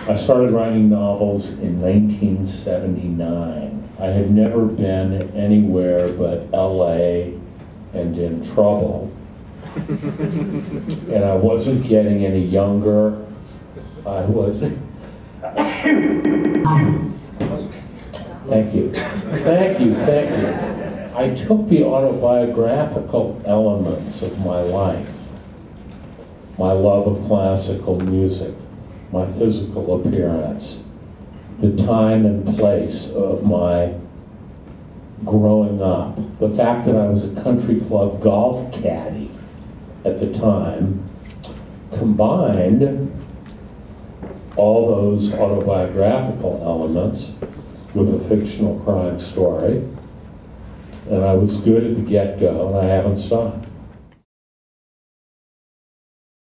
I started writing novels in 1979. I had never been anywhere but LA and in trouble. And I wasn't getting any younger. I was. Thank you. Thank you, thank you. I took the autobiographical elements of my life, my love of classical music, my physical appearance, the time and place of my growing up, the fact that I was a country club golf caddy at the time, combined all those autobiographical elements with a fictional crime story, and I was good at the get-go, and I haven't stopped.